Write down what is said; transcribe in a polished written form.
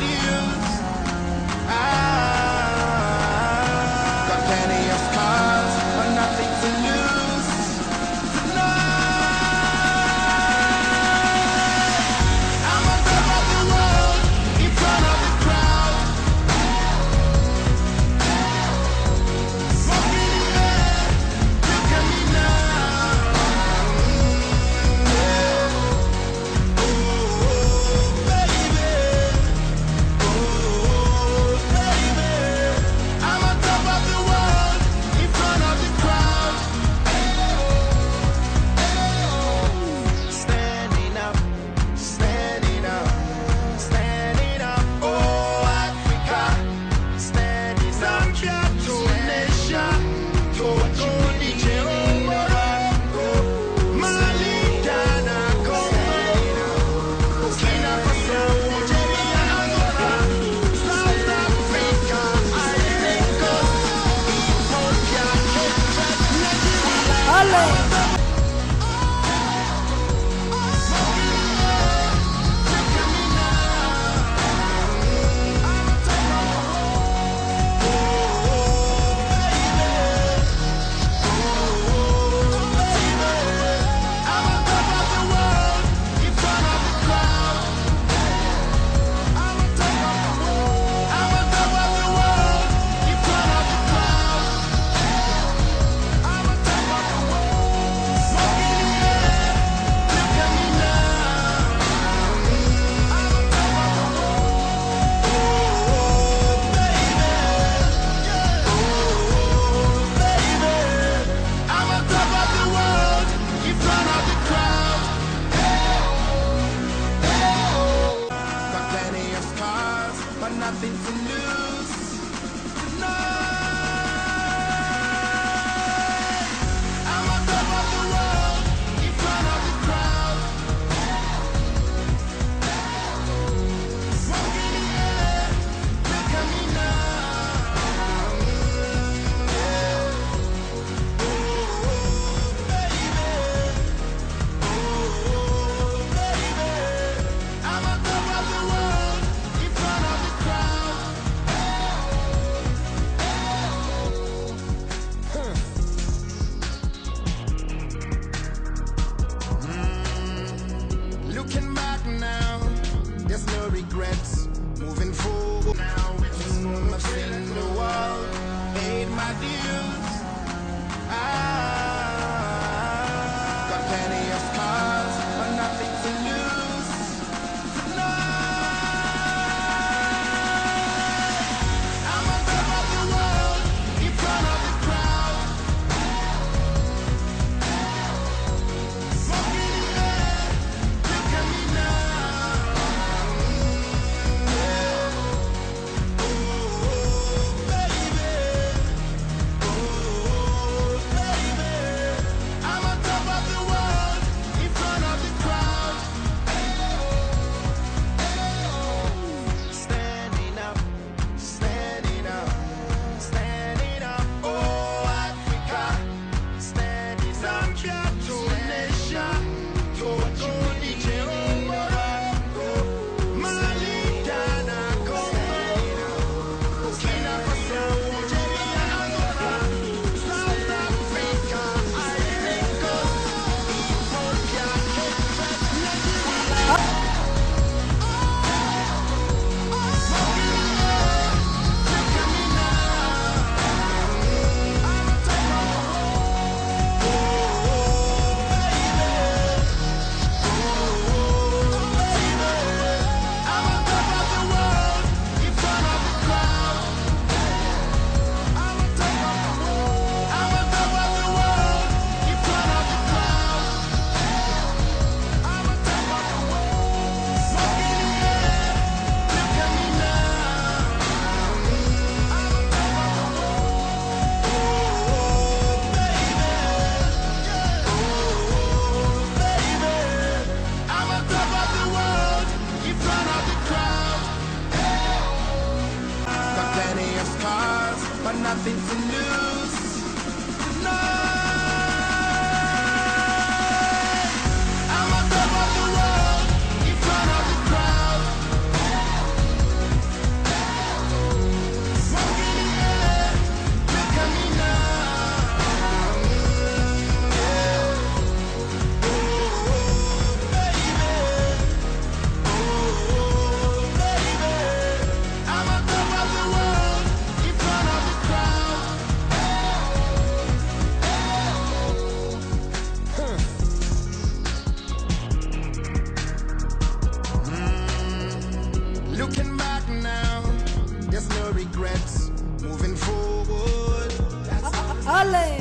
dues. Got plenty of scars, but nothing to lose. Tonight, I'm on top of the world, in front of the crowd. Smoking in there, look at me now. Oh, baby. Oh, baby. I'm on top of the world, in front of the crowd. Standing up, standing up, standing up. Oh, Africa, standing up. Tunisia, Togo, Niger, Mali, Ghana, Congo, Burkina Faso, Nigeria, Angola, South Africa, Ivory Coast, Ethiopia, Cape Verde, Nigeria. I'm on top of the world, in front of the crowd. I'm on top of the world. I'm on top of the world, in front of the crowd. I'm on top of the world. Smoking in there, look at me now. I'm on top of the world. Oh, baby. Oh, baby. I'm on top of the world, in front of the crowd. Got plenty of scars, but nothing to lose. Tonight, I'm on top of the world, in front of the crowd. Smoking in there, look at me now. Oh, baby. Oh, baby. I'm on top of the world, in front of the crowd. Looking back now, there's no regrets. Moving forward now, I've seen the world, paid my dues. Got plenty of scars, but nothing to lose. Tonight, I'm on top of the world, in front of the crowd. Smoking in there, look at me now. Oh, baby. Oh, baby. I'm on top of the world, in front of the crowd. Standing up, standing up, standing up. Oh, Africa, standing up. Tunisia, Togo, Niger, Mali, Ghana, Congo, Burkina Faso, Nigeria, Angola, South Africa, Ivory Coast, Ethiopia, Cape Verde, Nigeria. Smoking in there, look at me now. I'm on top of the world. Oh, baby. Oh, baby. I'm on top of the world, in front of the crowd. I'm on top of the world. I'm on top of the world, in front of the crowd. I'm on top of the world. Smoking in there, look at me now. I'm on top of the world. Oh, baby. Oh, baby. I'm on top of the world, in front of the crowd. Got plenty of scars, but nothing to lose. Tonight, I'm on top of the world, in front of the crowd. now. There's no regrets. Moving forward. Ole!